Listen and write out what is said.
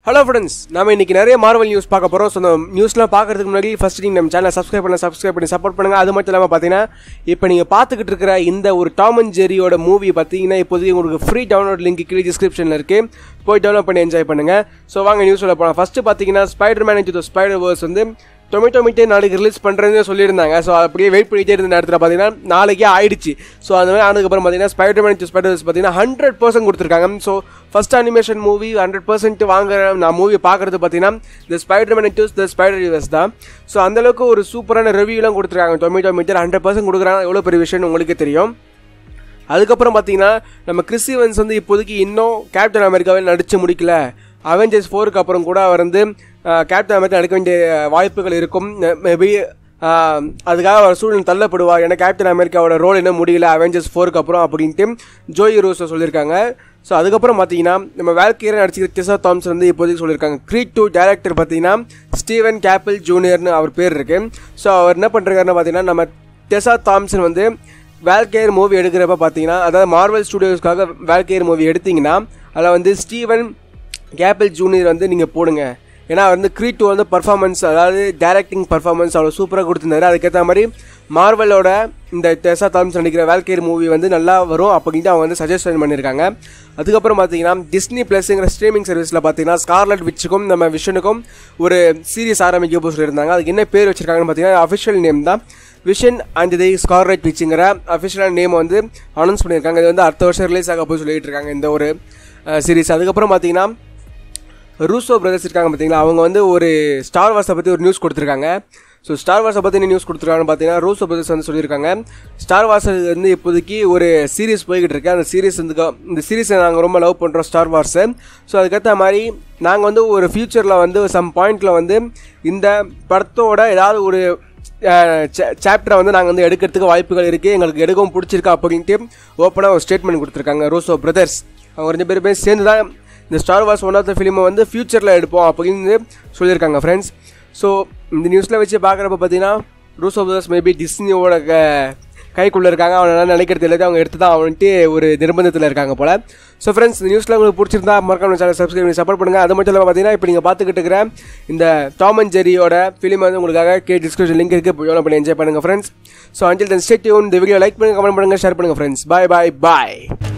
Hello friends, நாம இன்னைக்கு நிறைய மார்வல் நியூஸ் பார்க்க போறோம். சோ நியூஸ்லாம் பார்க்கிறதுக்கு முன்னாடி ஃபர்ஸ்ட் நீங்க நம்ம சேனலை சப்ஸ்கிரைப் பண்ணி சப்போர்ட் பண்ணுங்க. அது மட்டும் இல்லாம பாத்தீங்கன்னா இப்போ நீங்க பாத்துக்கிட்டு இருக்கிற இந்த ஒரு டாம் அண்ட் ஜெரியோட மூவி பாத்தீங்கன்னா இப்போதைக்கு உங்களுக்கு ஃப்ரீ டவுன்லோட் லிங்க் கீழே டிஸ்கிரிப்ஷன்ல இருக்கு. போய் டவுன்லோட் பண்ணி என்ஜாய் பண்ணுங்க. சோ வாங்க நியூஸ்ல போலாம். ஃபர்ஸ்ட் பாத்தீங்கன்னா ஸ்பைடர்மேன் இன்டு தி ஸ்பைடர்-வெர்ஸ் வந்து டொமேட்டோ நாளைக்கு ரிலீஸ் பண்ணுறதுன்னு சொல்லியிருந்தாங்க. ஸோ அப்படியே வெயிட் பண்ணிகிட்டே இருந்த நேரத்தில் பார்த்தீங்கன்னா நாளைக்கே ஆயிடுச்சு. ஸோ அந்த மாதிரி ஆனதுக்கப்புறம் பார்த்தீங்கன்னா ஸ்பைடர்மேன் இன்டு ஸ்பைடர்-வெர்ஸ் பார்த்தீங்கன்னா 100% கொடுத்துருக்காங்க. ஸோ ஃபர்ஸ்ட் அனிமேஷன் மூவி 100% வாங்குற நான் மூவி பார்க்குறது பார்த்தீங்கன்னா இந்த ஸ்பைடர்மேன் இன்டு தி ஸ்பைடர்-வெர்ஸ் தான். ஸோ அந்தளவுக்கு ஒரு சூப்பரான ரிவ்யூலாம் கொடுத்துருக்காங்க. டொமேட்டோ 100% கொடுக்குறாங்க. எவ்வளோ பெரிய விஷயம்னு உங்களுக்கே தெரியும். அதுக்கப்புறம் பார்த்தீங்கன்னா நம்ம கிறிஸ் ஈவன்ஸ் வந்து இப்போதைக்கு இன்னும் கேப்டன் அமெரிக்காவில் நடித்து முடிக்கல. அவெஞ்சர்ஸ் 4க்கு அப்புறம் கூட அவர் வந்து கேப்டன் அமெரிக்கா நடிக்க வேண்டிய வாய்ப்புகள் இருக்கும். மேபி அதுக்காக அவர் சூழ்நிலை தள்ளப்படுவார். ஏன்னா கேப்டன் அமெரிக்காவோட ரோல் என்ன முடியல அவெஞ்சர்ஸ் 4க்கு அப்புறம் அப்படின்ட்டு ஜோயி ரூசோ சொல்லியிருக்காங்க. ஸோ அதுக்கப்புறம் பார்த்தீங்கன்னா நம்ம வேல்கியரை நடிச்சிக்கிற டெசா தாம்சன் வந்து இப்போதைக்கு சொல்லியிருக்காங்க. Creed 2 டேரக்டர் பார்த்தீங்கன்னா ஸ்டீவன் கேப்பிள் ஜூனியர்னு அவர் பேர் இருக்கு. ஸோ அவர் என்ன பண்ணுறாருன்னு பார்த்தீங்கன்னா நம்ம டெசா தாம்சன் வந்து வேல்கியர் மூவி எடுக்கிறப்ப பார்த்தீங்கன்னா அதாவது மார்வல் ஸ்டுடியோஸ்க்காக வேல்கியர் மூவி எடுத்தீங்கன்னா அதில் வந்து ஸ்டீவன் கேப்பிள் ஜூனியர் வந்து நீங்கள் போடுங்க. ஏன்னா வந்து Creed 2 வந்து பர்ஃபார்மன்ஸ் அதாவது டேரக்டிங் பர்ஃபார்மன்ஸ் அவ்வளோ சூப்பராக கொடுத்துருந்தாரு. அதுக்கேற்ற மாதிரி மார்வலோட இந்த டெசா தாம்சன் நடிக்கிற வேல்கியர் மூவி வந்து நல்லா வரும் அப்படின்ட்டு அவங்க வந்து சஜஷன் பண்ணியிருக்காங்க. அதுக்கப்புறம் பார்த்தீங்கன்னா டிஸ்னி ப்ளஸ்ங்கிற ஸ்ட்ரீமிங் சர்வீஸில் பார்த்தீங்கன்னா ஸ்கார்லட் விட்சுக்கும் நம்ம விஷனுக்கும் ஒரு சீரிஸ் ஆரம்பிக்க போய் சொல்லியிருந்தாங்க. அதுக்கு என்ன பேர் வச்சிருக்காங்கன்னு பார்த்தீங்கன்னா அஃபிஷியல் நேம் தான் விஷன் அண்ட் தி ஸ்கார்லட் விட்சுங்கிற அஃபிஷியலான நேம் வந்து அனௌன்ஸ் பண்ணியிருக்காங்க. இது வந்து அடுத்த வருஷம் ரிலீஸ் ஆக போய் சொல்லிட்டு இருக்காங்க இந்த ஒரு சீரிஸ். அதுக்கப்புறம் பார்த்தீங்கன்னா ரூசோ பிரதர்ஸ் இருக்காங்க பார்த்தீங்களா, அவங்க வந்து ஒரு ஸ்டார் வார்ஸை பற்றி ஒரு நியூஸ் கொடுத்துருக்காங்க. ஸோ ஸ்டார் வார்ஸை பற்றி என்ன நியூஸ் கொடுத்துருக்காங்கன்னு பார்த்தீங்கன்னா ரூசோ பிரதர்ஸ் வந்து சொல்லியிருக்காங்க ஸ்டார் வார்ஸ் வந்து இப்போதைக்கு ஒரு சீரிஸ் போய்கிட்டு இருக்கு. அந்த சீரிஸ் வந்து இந்த சீரிஸை நாங்கள் ரொம்ப லவ் பண்ணுறோம் ஸ்டார் வார்ஸை. ஸோ அதுக்கேற்ற மாதிரி நாங்கள் வந்து ஒரு ஃப்யூச்சரில் வந்து சம் பாயிண்டில் வந்து இந்த படத்தோட ஏதாவது ஒரு சாப்டரை வந்து நாங்கள் வந்து எடுக்கிறதுக்கு வாய்ப்புகள் இருக்குது, எங்களுக்கு எடுக்கவும் பிடிச்சிருக்கா அப்படின்ட்டு ஓப்பனாக ஒரு ஸ்டேட்மெண்ட் கொடுத்துருக்காங்க ரூசோ பிரதர்ஸ். அவங்க 2 பேருமே சேர்ந்து தான் இந்த star wars one of the ஃபிலிமை வந்து ஃபியூச்சரில் எடுப்போம் அப்படின்னு சொல்லியிருக்காங்க ஃப்ரெண்ட்ஸ். ஸோ இந்த நியூஸில் வச்சு பார்க்குறப்ப பார்த்தீங்கன்னா ரூசோ பிரதர்ஸ் மேபி டிஸ்னியோட கைக்குள்ளே இருக்காங்க. அவனால் நினைக்கிறது எல்லாத்தையும் அவங்க எடுத்து தான் அவன்ட்டு ஒரு நிர்பந்தத்தில் இருக்காங்க போல். ஸோ ஃப்ரெண்ட்ஸ் இந்த நியூஸில் உங்களுக்கு பிடிச்சிருந்தா மறக்காம சேனல் சப்ஸ்கிரைப் பண்ணி சப்போர்ட் பண்ணுங்கள். அது மட்டும் இல்லாமல் பார்த்தீங்கன்னா இப்போ நீங்கள் பார்த்துக்கிட்டு இருக்கிற இந்த டாம் அண்ட் ஜெரியோட ஃபிலிம் வந்து உங்களுக்காக டிஸ்கிரிப்ஷன் லிங்க் இருக்குது, போய் பண்ணி என்ஜாய் பண்ணுங்கள் friends. So until then stay tune. இந்த வீடியோ லைக் பண்ணுங்கள், கமெண்ட் பண்ணுங்கள், ஷேர் பண்ணுங்கள் ஃப்ரெண்ட்ஸ். பாய் பாய் பாய்.